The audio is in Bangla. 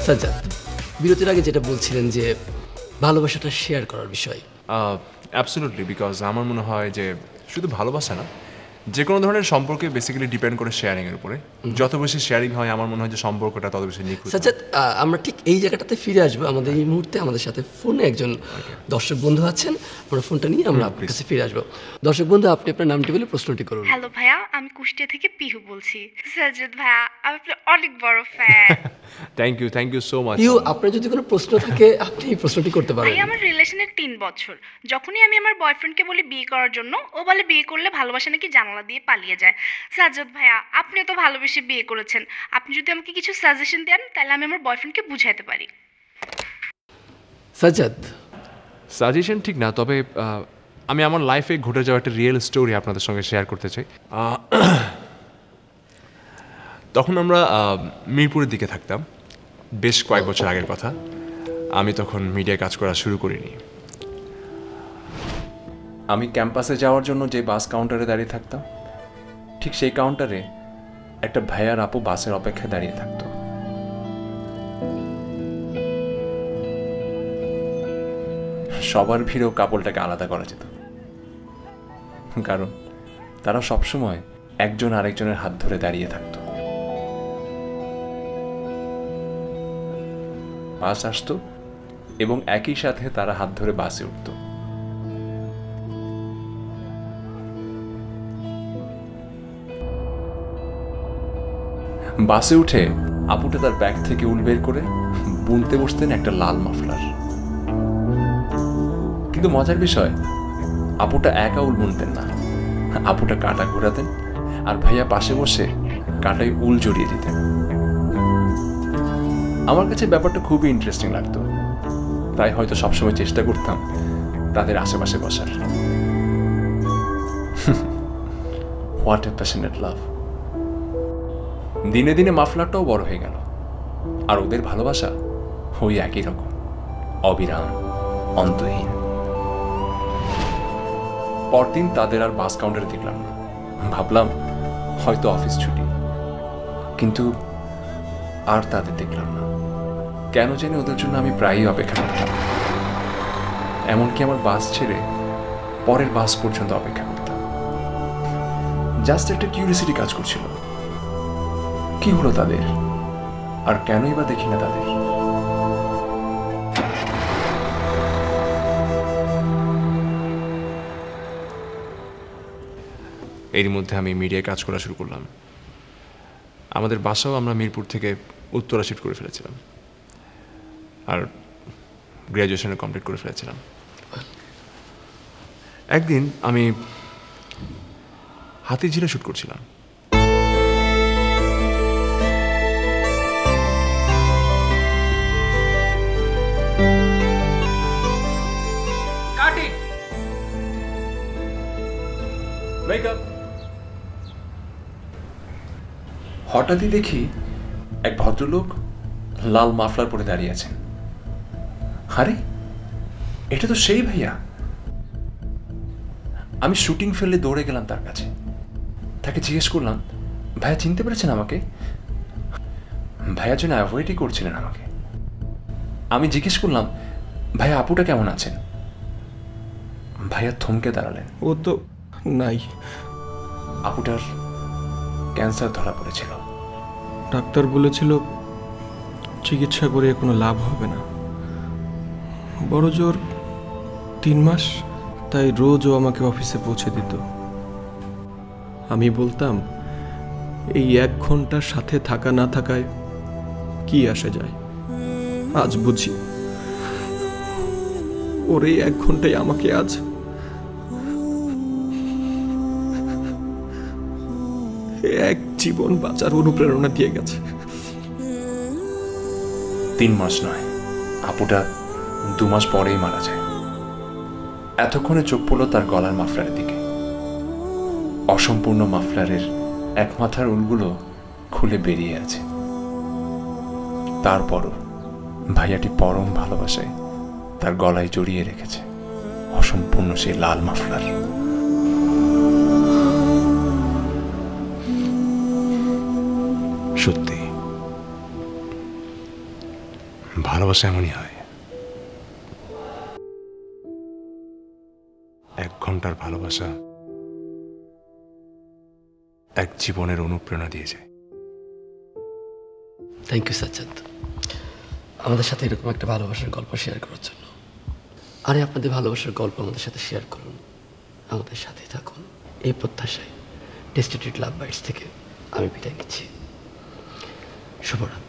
সাজ্জাদ, বিরতির আগে যেটা বলছিলেন যে ভালোবাসাটা শেয়ার করার বিষয়। অ্যাবসলিউটলি, বিকজ আমার মনে হয় যে শুধু ভালোবাসা না, যে কোনো ধরনের সম্পর্কে বেসিক্যালি ডিপেন্ড করে শেয়ারিংয়ের উপরে। যত বেশি শেয়ারিং হয় আমার মনে হয় যে সম্পর্কটা তত বেশি নিখুঁত। সাজ্জাদ, আমরা ঠিক এই জায়গাটাতে ফিরে আসবো। আমাদের এই মুহূর্তে আমাদের সাথে ফোনে একজন দর্শক বন্ধু আছেন। আমরা ফোনটা নিয়ে আমরা আপনার কাছে ফিরে আসবো। দর্শক বন্ধু, আপনি আপনার নামটি বলে প্রশ্নটি করুন। হ্যালো ভাইয়া, আমি কুষ্টিয়া থেকে পিহু বলছি। সাজ্জাদ ভাইয়া, আমি আপনার অনেক বড় fan. Thank you so much. আপনার যদি কোনো প্রশ্ন থাকে আপনি এই প্রশ্নটি করতে পারেন। ভাই, আমার রিলেশনের 3 বছর। যখনই আমি আমার বয়ফ্রেন্ডকে বলি বিয়ে করার জন্য, ও বলে বিয়ে করলে ভালোবাসা নাকি জানালা দিয়ে পালিয়ে যায়। সাজ্জাদ ভাইয়া, আপনিও তো ভালোবেসে বিয়ে করেছেন। আপনি যদি আমাকে কিছু সাজেশন দেন তাহলে আমি আমার বয়ফ্রেন্ডকে বুঝাইতে পারি। সাজ্জাদ, সাজেশন ঠিক না, তবে আমি আমার লাইফে ঘটে যাওয়া একটা রিয়েল স্টোরি আপনাদের সঙ্গে শেয়ার করতে চাই। তখন আমরা মিরপুরের দিকে থাকতাম, বেশ কয়েক বছর আগের কথা। আমি তখন মিডিয়ায় কাজ করা শুরু করিনি। আমি ক্যাম্পাসে যাওয়ার জন্য যে বাস কাউন্টারে দাঁড়িয়ে থাকতাম, ঠিক সেই কাউন্টারে একটা ভাইয়ার আপু বাসের অপেক্ষায় দাঁড়িয়ে থাকতো। সবার ভিড়েও কাপড়টাকে আলাদা করা যেত, কারণ তারা সবসময় একজন আরেকজনের হাত ধরে দাঁড়িয়ে থাকতো। বাস আসতো এবং একই সাথে তারা হাত ধরে বাসে উঠত। বাসে উঠে আপুটা তার ব্যাগ থেকে উল বের করে বুনতে বসতেন একটা লাল মাফলার। কিন্তু মজার বিষয়, আপুটা একা উল বুনতেন না, আপুটা কাঁটা ঘোরাতেন আর ভাইয়া পাশে বসে কাঁটায় উল জড়িয়ে দিতেন। আমার কাছে ব্যাপারটা খুবই ইন্টারেস্টিং লাগতো, তাই হয়তো সবসময় চেষ্টা করতাম তাদের আশেপাশে বসার। What a passionate love. দিনে দিনে মাফলারটাও বড় হয়ে গেল, আর ওদের ভালোবাসা ওই একই রকম, অবিরাম, অন্তহীন। পরদিন তাদের আর বাস কাউন্টারে দেখলাম না। ভাবলাম হয়তো অফিস ছুটি, কিন্তু আর তাদের দেখলাম না। কেন জানি ওদের জন্য আমি প্রায়ই অপেক্ষা করতাম, এমনকি আমার বাস ছেড়ে পরের বাস পর্যন্ত অপেক্ষা করতাম। জাস্ট একটা কিউরিওসিটি কাজ করছিল, কি হলো তাদের, আর কেনই বা দেখি না তাদের। এর মধ্যে আমি মিডিয়ায় কাজ করা শুরু করলাম। আমাদের বাসাও আমরা মিরপুর থেকে উত্তরা শিফট করে ফেলেছিলাম, আর গ্র্যাজুয়েশনে কমপ্লিট করে ফেলেছিলাম। একদিন আমি হাতিঝিলে শ্যুট করছিলাম। হঠাৎই দেখি এক ভদ্রলোক লাল মাফলার পরে দাঁড়িয়ে আছেন। আরে, এটা তো সেই ভাইয়া। আমি শুটিং ফেললে দৌড়ে গেলাম তার কাছে, তাকে জিজ্ঞেস করলাম, ভাইয়া চিনতে পেরেছেন আমাকে? ভাইয়া যেন অ্যাভয়েডই করছিলেন আমাকে। আমি জিজ্ঞেস করলাম, ভাইয়া আপুটা কেমন আছেন? ভাইয়া থমকে দাঁড়ালেন। ও তো নাই। আপুটার ক্যান্সার ধরা পড়েছিল। ডাক্তার বলেছিল চিকিৎসা করে কোনো লাভ হবে না, বড় জোর 3 মাস। তাই রোজ ও আমাকে অফিসে পৌঁছে দিত। আমি বলতাম, এই 1 ঘন্টার সাথে থাকা না থাকায় কি আসে যায়। আজ বুঝি ওর এই 1 ঘন্টায় আমাকে আজ এক জীবন বাঁচার অনুপ্রেরণা দিয়ে গেছে। 3 মাস নয়, আপুটা 2 মাস পরেই মারা যায়। এতক্ষণে চোখ পড়ল তার গলার মাফলারের দিকে। অসম্পূর্ণ মাফলারের এক মাথার উলগুলো খুলে বেরিয়ে আছে। তারপরও ভাইয়াটি পরম ভালোবাসায় তার গলায় জড়িয়ে রেখেছে অসম্পূর্ণ সেই লাল মাফলার। সত্যি ভালোবাসা এমনই হয়, 1 ঘন্টার ভালোবাসা 1 জীবনের অনুপ্রেরণা দিয়ে যায়। থ্যাংক ইউ সাজ্জাদ, আমাদের সাথে এরকম একটা ভালোবাসার গল্প শেয়ার করার জন্য। আরে আপনাদের ভালোবাসার গল্প আমাদের সাথে শেয়ার করুন, আমাদের সাথে থাকুন, এই প্রত্যাশায় টেস্টেড লাভ বাইটস থেকে আমি বিদায় নিচ্ছি। শুভরাত্রি।